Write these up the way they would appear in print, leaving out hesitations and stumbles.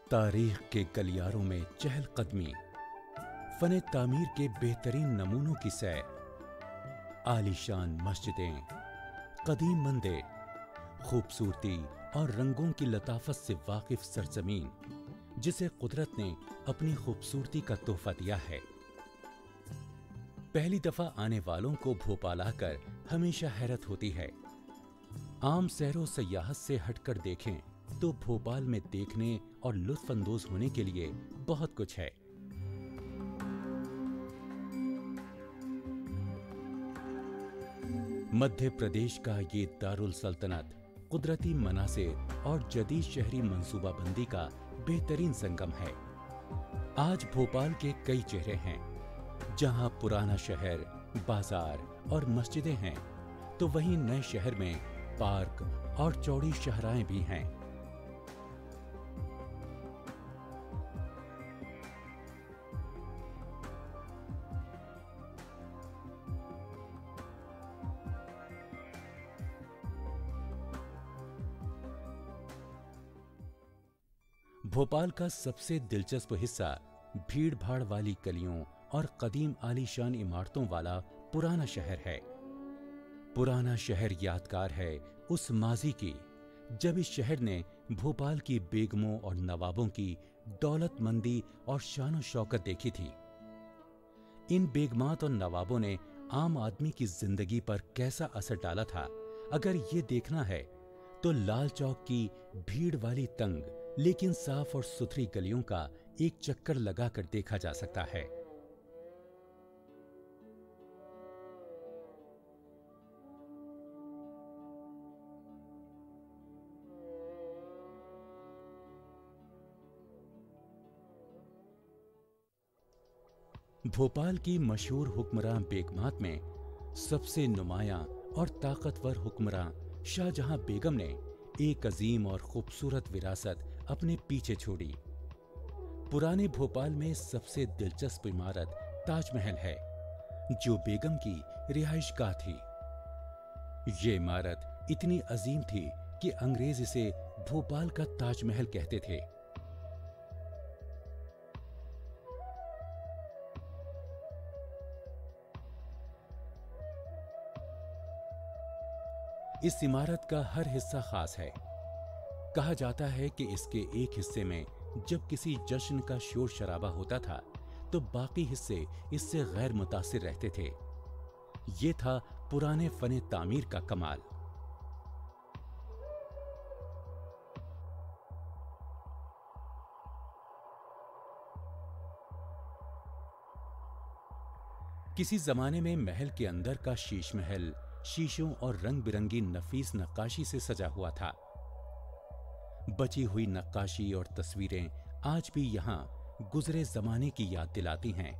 तारीख के गलियारों में चहलकदमी, फने तामीर के बेहतरीन नमूनों की सैर, आलीशान मस्जिदें, कदीम मंदिर, खूबसूरती और रंगों की लताफत से वाकिफ सरजमीन जिसे कुदरत ने अपनी खूबसूरती का तोहफा दिया है। पहली दफा आने वालों को भोपाल आकर हमेशा हैरत होती है। आम सैरो सयाहत से हटकर देखें तो भोपाल में देखने और लुत्फ अंदोज होने के लिए बहुत कुछ है। मध्य प्रदेश का ये दारुल सल्तनत कुदरती मनासिर और जदीद शहरी मंसूबाबंदी का बेहतरीन संगम है। आज भोपाल के कई चेहरे हैं। जहां पुराना शहर, बाजार और मस्जिदें हैं, तो वहीं नए शहर में पार्क और चौड़ी शाहराहें भी हैं। भोपाल का सबसे दिलचस्प हिस्सा भीड़ भाड़ वाली गलियों और कदीम आलीशान इमारतों वाला पुराना शहर है। पुराना शहर यादगार है उस माजी की जब इस शहर ने भोपाल की बेगमों और नवाबों की दौलतमंदी और शान शौकत देखी थी। इन बेगमात और नवाबों ने आम आदमी की जिंदगी पर कैसा असर डाला था, अगर ये देखना है तो लाल चौक की भीड़ वाली तंग लेकिन साफ और सुथरी गलियों का एक चक्कर लगाकर देखा जा सकता है। भोपाल की मशहूर हुक्मरान बेगमात में सबसे नुमायां और ताकतवर हुक्मरान शाहजहां बेगम ने एक अजीम और खूबसूरत विरासत अपने पीछे छोड़ी। पुराने भोपाल में सबसे दिलचस्प इमारत ताजमहल है, जो बेगम की रिहाइशगाह थी। ये इमारत इतनी अजीम थी कि अंग्रेज इसे भोपाल का ताजमहल कहते थे। इस इमारत का हर हिस्सा खास है। कहा जाता है कि इसके एक हिस्से में जब किसी जश्न का शोर शराबा होता था तो बाकी हिस्से इससे गैर मुतासिर रहते थे। ये था पुराने फने तामीर का कमाल। किसी जमाने में महल के अंदर का शीश महल शीशों और रंग बिरंगी नफीस नक्काशी से सजा हुआ था। बची हुई नक्काशी और तस्वीरें आज भी यहां गुजरे जमाने की याद दिलाती हैं।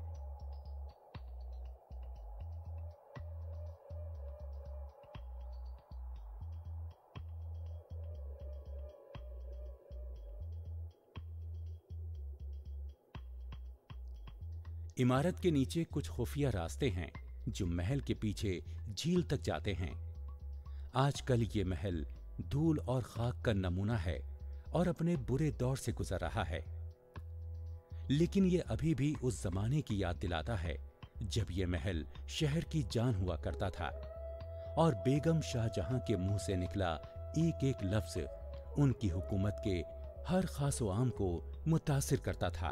इमारत के नीचे कुछ खुफिया रास्ते हैं जो महल के पीछे झील तक जाते हैं। आजकल ये महल धूल और खाक का नमूना है और अपने बुरे दौर से गुजर रहा है, लेकिन ये अभी भी उस जमाने की याद दिलाता है जब ये महल शहर की जान हुआ करता था और बेगम शाहजहां के मुंह से निकला एक एक लफ्ज उनकी हुकूमत के हर खासो आम को मुतासिर करता था।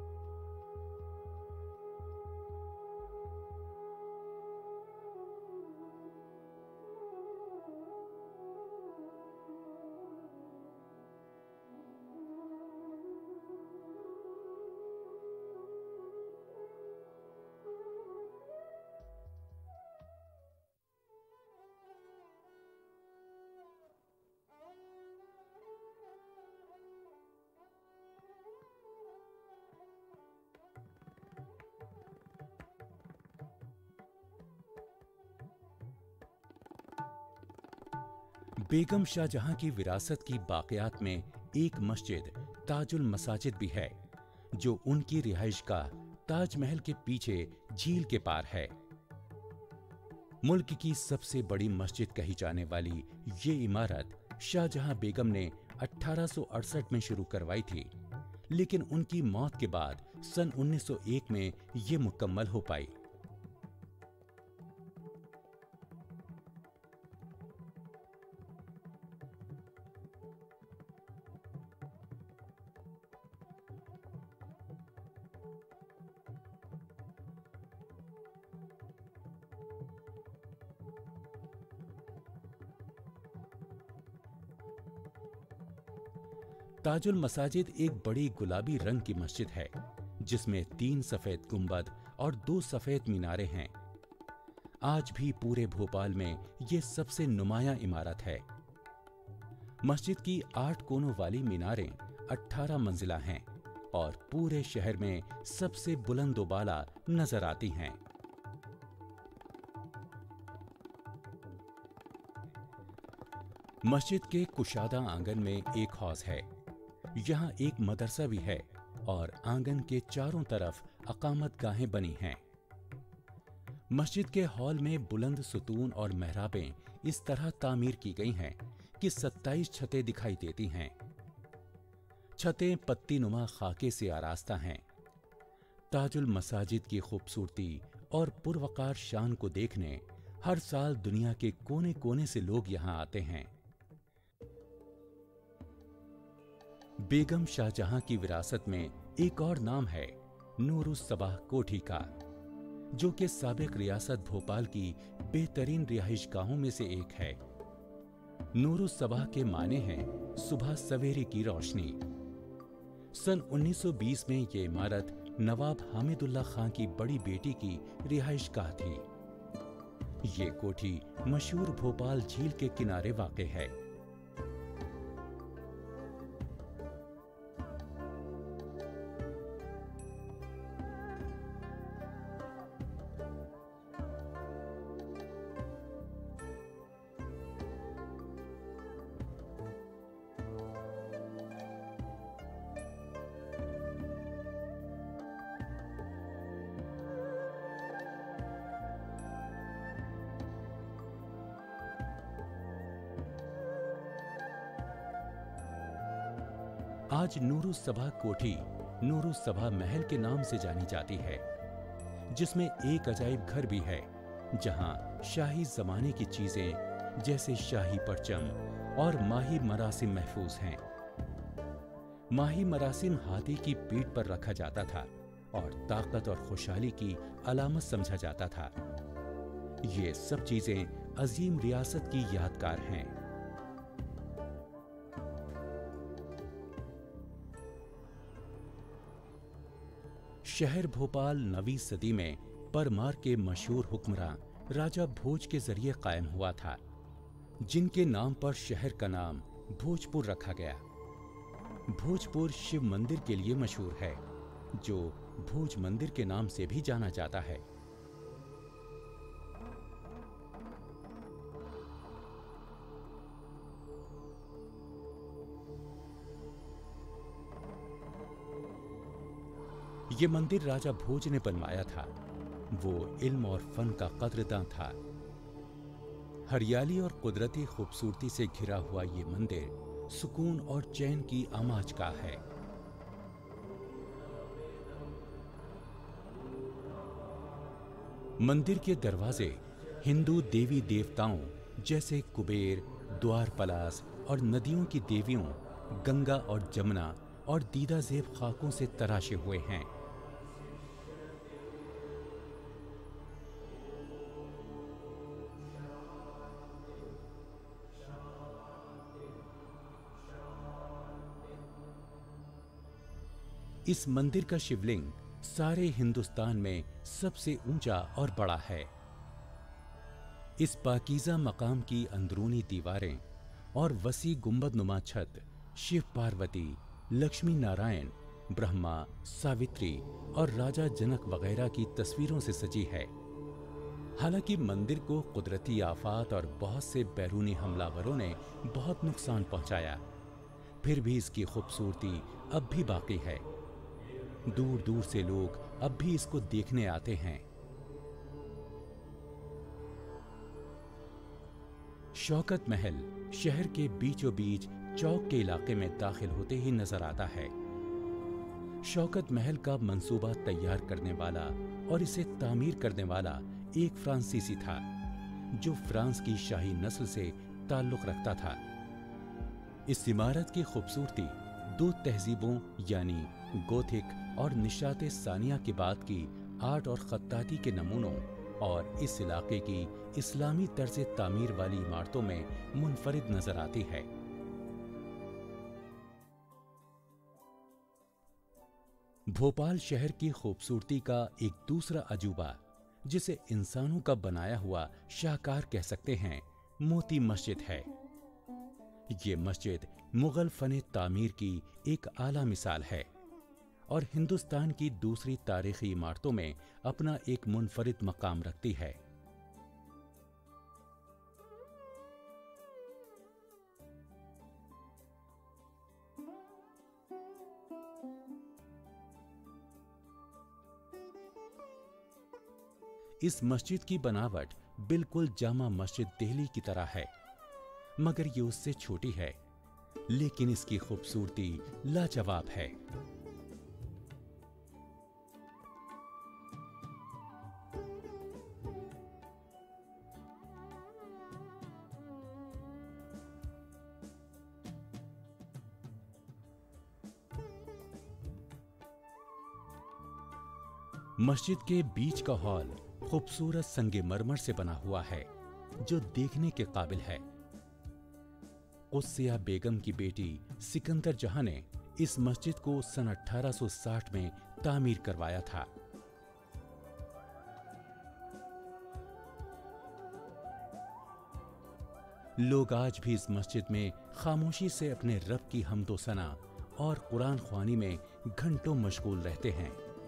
बेगम शाहजहां की विरासत की बाक़ियात में एक मस्जिद ताजुल मसाजिद भी है, जो उनकी रिहाइशगाह ताजमहल के पीछे झील के पार है। मुल्क की सबसे बड़ी मस्जिद कही जाने वाली ये इमारत शाहजहां बेगम ने 1868 में शुरू करवाई थी, लेकिन उनकी मौत के बाद सन 1901 में ये मुकम्मल हो पाई। ताजुल मसाजिद एक बड़ी गुलाबी रंग की मस्जिद है जिसमें 3 सफेद गुंबद और 2 सफेद मीनारें हैं। आज भी पूरे भोपाल में ये सबसे नुमायां इमारत है। मस्जिद की 8 कोनों वाली मीनारें 18 मंजिला हैं और पूरे शहर में सबसे बुलंदोबाला नजर आती हैं। मस्जिद के कुशादा आंगन में एक हौज है। यहाँ एक मदरसा भी है और आंगन के चारों तरफ अकामत गाहें बनी हैं। मस्जिद के हॉल में बुलंद सुतून और मेहराबें इस तरह तामीर की गई हैं कि 27 छतें दिखाई देती हैं। छतें पत्ती नुमा खाके से आरास्ता हैं। ताजुल मसाजिद की खूबसूरती और पुरवकार शान को देखने हर साल दुनिया के कोने कोने से लोग यहाँ आते हैं। बेगम शाहजहां की विरासत में एक और नाम है नूरुस सबाह कोठी का, जो कि साबिक रियासत भोपाल की बेहतरीन रिहाइशगाहों में से एक है। नूरुस सबाह के माने हैं सुबह सवेरे की रोशनी। सन 1920 में ये इमारत नवाब हामिदुल्लाह खां की बड़ी बेटी की रिहाइशगाह थी। ये कोठी मशहूर भोपाल झील के किनारे वाक़े है। आज नूरुस सभा कोठी नूरुस सभा महल के नाम से जानी जाती है, जिसमें एक अजायब घर भी है जहां शाही जमाने की चीजें जैसे शाही परचम और माही मरासिम महफूज हैं। माही मरासिम हाथी की पीठ पर रखा जाता था और ताकत और खुशहाली की अलामत समझा जाता था। ये सब चीजें अजीम रियासत की यादगार हैं। शहर भोपाल 9वीं सदी में परमार के मशहूर हुक्मरान राजा भोज के जरिए कायम हुआ था, जिनके नाम पर शहर का नाम भोजपुर रखा गया। भोजपुर शिव मंदिर के लिए मशहूर है, जो भोज मंदिर के नाम से भी जाना जाता है। ये मंदिर राजा भोज ने बनवाया था। वो इल्म और फन का कदरदान था। हरियाली और कुदरती खूबसूरती से घिरा हुआ ये मंदिर सुकून और चैन की आमाज का है। मंदिर के दरवाजे हिंदू देवी देवताओं जैसे कुबेर, द्वारपालास और नदियों की देवियों गंगा और जमुना और दीदा जेब खाकों से तराशे हुए हैं। इस मंदिर का शिवलिंग सारे हिंदुस्तान में सबसे ऊंचा और बड़ा है। इस पाकीज़ा मकाम की अंदरूनी दीवारें और वसी गुंबदनुमा छत शिव पार्वती, लक्ष्मी नारायण, ब्रह्मा, सावित्री और राजा जनक वगैरह की तस्वीरों से सजी है। हालांकि मंदिर को कुदरती आफात और बहुत से बैरूनी हमलावरों ने बहुत नुकसान पहुंचाया, फिर भी इसकी खूबसूरती अब भी बाकी है। दूर दूर से लोग अब भी इसको देखने आते हैं। शौकत महल शहर के बीचों बीच चौक के इलाके में दाखिल होते ही नजर आता है। शौकत महल का मंसूबा तैयार करने वाला और इसे तामीर करने वाला एक फ्रांसीसी था जो फ्रांस की शाही नस्ल से ताल्लुक रखता था। इस इमारत की खूबसूरती दो तहजीबों यानी गोथिक और निशाते सानिया के बाद की आर्ट और खत्ताती के नमूनों और इस इलाके की इस्लामी तर्ज तामीर वाली इमारतों में मुनफरिद नजर आती है। भोपाल शहर की खूबसूरती का एक दूसरा अजूबा, जिसे इंसानों का बनाया हुआ शाहकार कह सकते हैं, मोती मस्जिद है। ये मस्जिद मुगल फन तामीर की एक आला मिसाल है और हिंदुस्तान की दूसरी तारीखी इमारतों में अपना एक मुनफरिद मकाम रखती है। इस मस्जिद की बनावट बिल्कुल जामा मस्जिद दिल्ली की तरह है, मगर ये उससे छोटी है, लेकिन इसकी खूबसूरती लाजवाब है। मस्जिद के बीच का हॉल खूबसूरत संगमरमर से बना हुआ है जो देखने के काबिल है। कुस्सिया बेगम की बेटी सिकंदर जहां ने इस मस्जिद को सन 1860 में तामीर करवाया था। लोग आज भी इस मस्जिद में खामोशी से अपने रब की हम्दो सना और कुरान ख्वानी में घंटों मशगूल रहते हैं।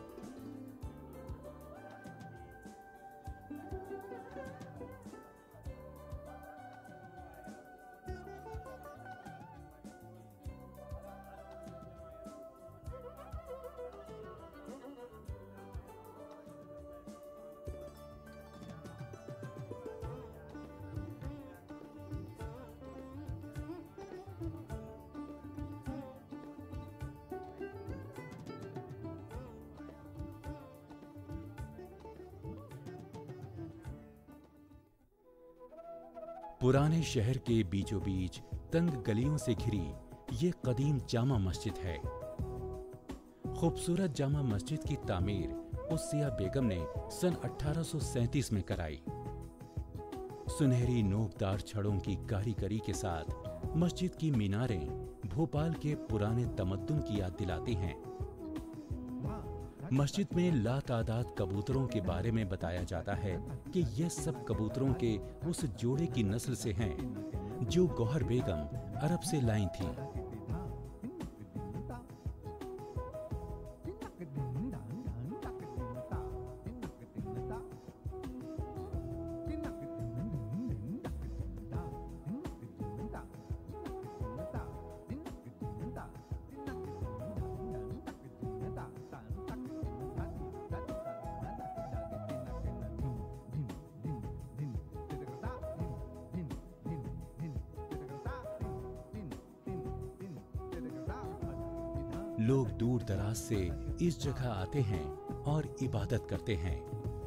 पुराने शहर के बीचों बीच तंग गलियों से घिरी ये कदीम जामा मस्जिद है। खूबसूरत जामा मस्जिद की तामीर कुस्सिया बेगम ने सन 1837 में कराई। सुनहरी नोकदार छड़ों की कारीगरी के साथ मस्जिद की मीनारें भोपाल के पुराने तमद्दुन की याद दिलाती हैं। मस्जिद में लातादाद कबूतरों के बारे में बताया जाता है कि ये सब कबूतरों के उस जोड़े की नस्ल से हैं जो गौहर बेगम अरब से लाई थी। लोग दूर दराज से इस जगह आते हैं और इबादत करते हैं।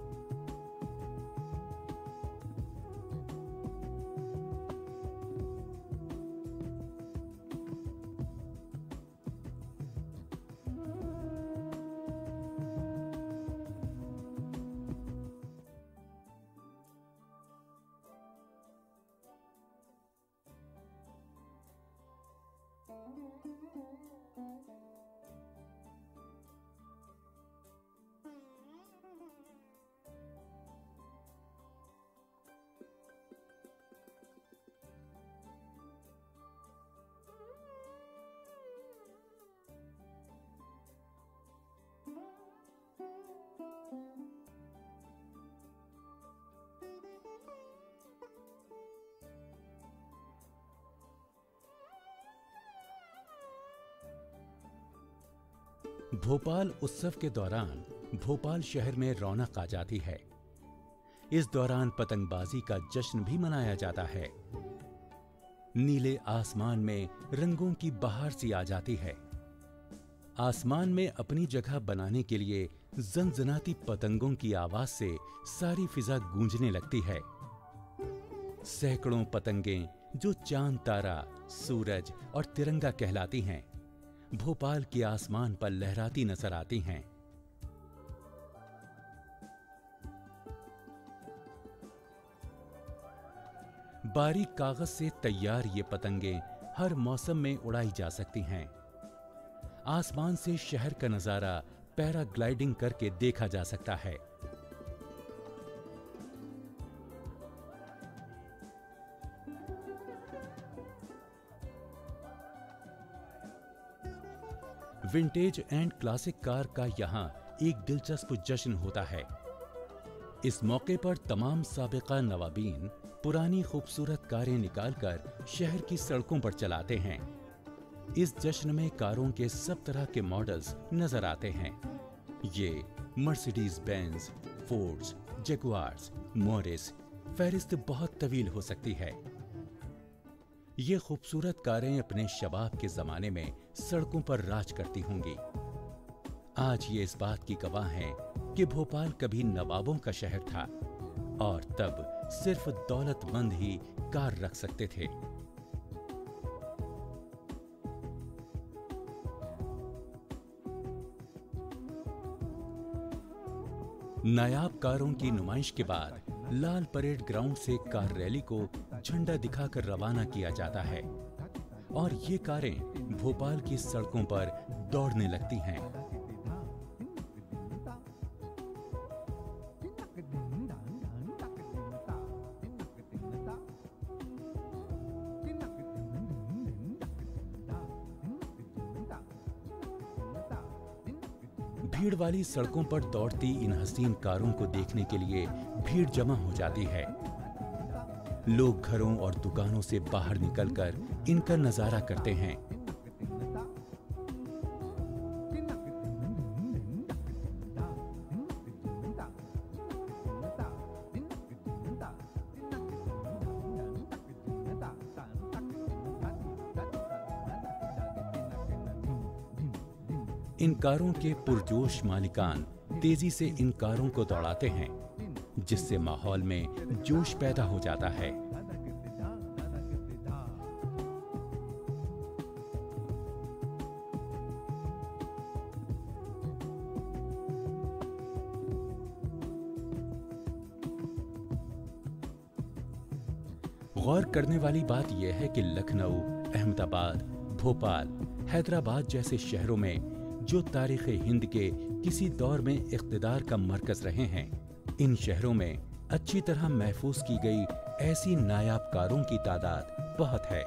भोपाल उत्सव के दौरान भोपाल शहर में रौनक आ जाती है। इस दौरान पतंगबाजी का जश्न भी मनाया जाता है। नीले आसमान में रंगों की बहार सी आ जाती है। आसमान में अपनी जगह बनाने के लिए जनजनाती पतंगों की आवाज से सारी फिजा गूंजने लगती है। सैकड़ों पतंगें जो चांद, तारा, सूरज और तिरंगा कहलाती हैं, भोपाल के आसमान पर लहराती नजर आती हैं। बारीक कागज से तैयार ये पतंगें हर मौसम में उड़ाई जा सकती हैं। आसमान से शहर का नजारा पैराग्लाइडिंग करके देखा जा सकता है। विंटेज एंड क्लासिक कार का यहां एक दिलचस्प जश्न होता है। इस मौके पर तमाम साबिका नवाबीन पुरानी खूबसूरत कारें निकालकर शहर की सड़कों पर चलाते हैं। इस जश्न में कारों के सब तरह के मॉडल्स नजर आते हैं। ये Mercedes Benz, Fords, Jaguars, Morris, फेरिस्त बहुत तवील हो सकती है। ये खूबसूरत कारें अपने शबाब के जमाने में सड़कों पर राज करती होंगी। आज ये इस बात की गवाह हैं कि भोपाल कभी नवाबों का शहर था और तब सिर्फ दौलतमंद ही कार रख सकते थे। नायाब कारों की नुमाइश के बाद लाल परेड ग्राउंड से कार रैली को झंडा दिखाकर रवाना किया जाता है और ये कारें भोपाल की सड़कों पर दौड़ने लगती हैं। भीड़ वाली सड़कों पर दौड़ती इन हसीन कारों को देखने के लिए भीड़ जमा हो जाती है। लोग घरों और दुकानों से बाहर निकलकर इनका नजारा करते हैं। इन कारों के पुरजोश मालिकान तेजी से इन कारों को दौड़ाते हैं, जिससे माहौल में जोश पैदा हो जाता है। गौर करने वाली बात यह है कि लखनऊ, अहमदाबाद, भोपाल, हैदराबाद जैसे शहरों में जो तारीख़ हिंद के किसी दौर में इक़्तिदार का मरकज़ रहे हैं, इन शहरों में अच्छी तरह महफूज की गई ऐसी नायाब कारों की तादाद बहुत है।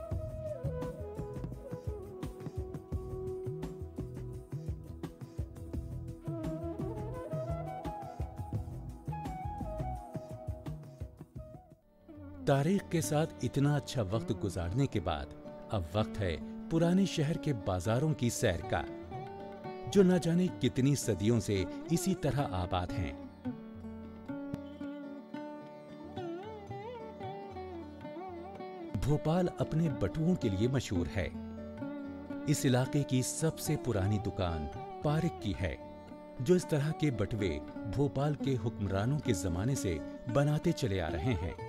तारीख के साथ इतना अच्छा वक्त गुजारने के बाद अब वक्त है पुराने शहर के बाजारों की सैर का, जो न जाने कितनी सदियों से इसी तरह आबाद हैं। भोपाल अपने बटुओं के लिए मशहूर है। इस इलाके की सबसे पुरानी दुकान पारिक की है, जो इस तरह के बटुए भोपाल के हुक्मरानों के जमाने से बनाते चले आ रहे हैं।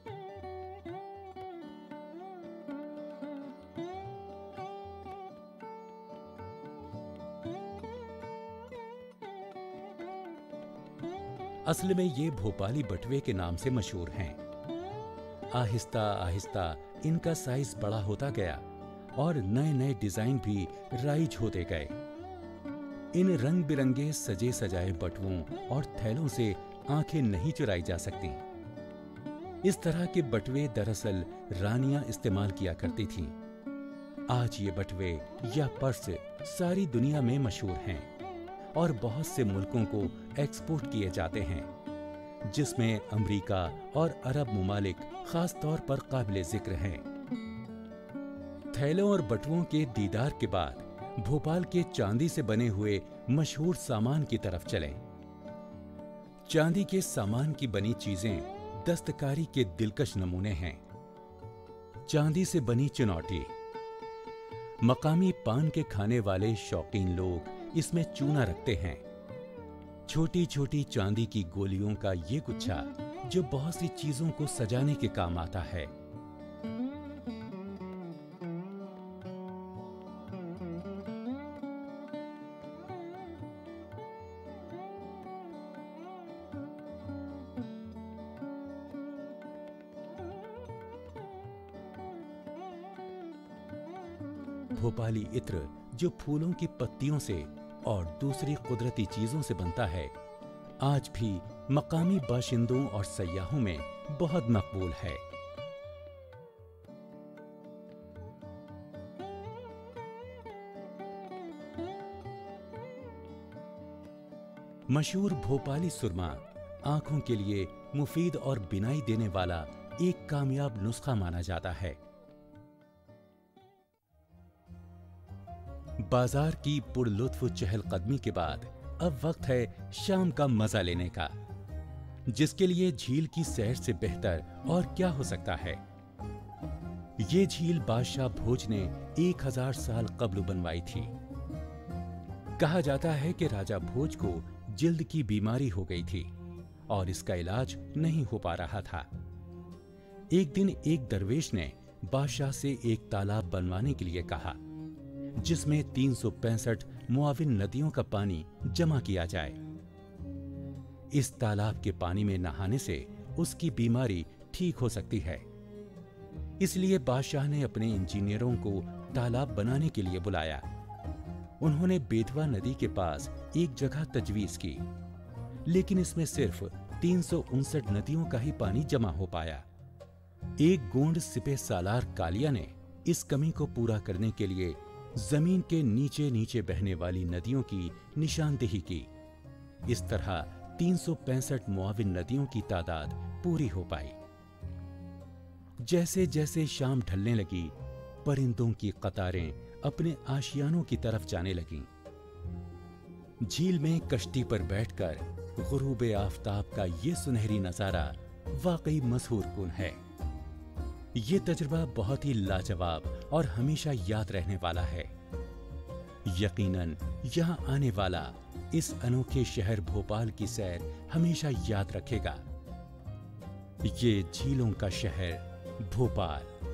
असल में ये भोपाली बटुए के नाम से मशहूर हैं। आहिस्ता आहिस्ता इनका साइज बड़ा होता गया और नए नए डिजाइन भी राइज होते गए। इन रंग बिरंगे सजे सजाए बटुओं और थैलों से आंखें नहीं चुराई जा सकती। इस तरह के बटुए दरअसल रानियां इस्तेमाल किया करती थीं। आज ये बटुए या पर्स सारी दुनिया में मशहूर हैं और बहुत से मुल्कों को एक्सपोर्ट किए जाते हैं, जिसमें अमेरिका और अरब मुमालिक खास तौर पर काबिले जिक्र हैं। थैलों और बटुओं के दीदार के बाद भोपाल के चांदी से बने हुए मशहूर सामान की तरफ चलें। चांदी के सामान की बनी चीजें दस्तकारी के दिलकश नमूने हैं। चांदी से बनी चुनौती, मकामी पान के खाने वाले शौकीन लोग इसमें चूना रखते हैं। छोटी छोटी चांदी की गोलियों का ये गुच्छा जो बहुत सी चीजों को सजाने के काम आता है। भोपाली इत्र जो फूलों की पत्तियों से और दूसरी कुदरती चीजों से बनता है, आज भी मकामी बाशिंदों और सयाहों में बहुत मकबूल है। मशहूर भोपाली सुरमा आंखों के लिए मुफीद और बिनाई देने वाला एक कामयाब नुस्खा माना जाता है। बाजार की पुरलुत्फ चहलकदमी के बाद अब वक्त है शाम का मजा लेने का, जिसके लिए झील की सैर से बेहतर और क्या हो सकता है। ये झील बादशाह भोज ने 1000 साल कब्ल बनवाई थी। कहा जाता है कि राजा भोज को जिल्द की बीमारी हो गई थी और इसका इलाज नहीं हो पा रहा था। एक दिन एक दरवेश ने बादशाह से एक तालाब बनवाने के लिए कहा, जिसमें 365 मुआविन नदियों का पानी जमा किया जाए। इस तालाब के पानी में नहाने से उसकी बीमारी ठीक हो सकती है। इसलिए बादशाह ने अपने इंजीनियरों को तालाब बनाने के लिए बुलाया। उन्होंने बेतवा नदी के पास एक जगह तजवीज की, लेकिन इसमें सिर्फ 359 नदियों का ही पानी जमा हो पाया। एक गोंड सिपह सालार कालिया ने इस कमी को पूरा करने के लिए जमीन के नीचे नीचे बहने वाली नदियों की निशानदेही की। इस तरह 365 मुआविन नदियों की तादाद पूरी हो पाई। जैसे जैसे शाम ढलने लगी, परिंदों की कतारें अपने आशियानों की तरफ जाने लगीं। झील में कश्ती पर बैठकर गुरूब आफताब का ये सुनहरी नजारा वाकई मशहूर कुन है। ये तजुर्बा बहुत ही लाजवाब और हमेशा याद रहने वाला है। यकीनन यहाँ आने वाला इस अनोखे शहर भोपाल की सैर हमेशा याद रखेगा। ये झीलों का शहर भोपाल।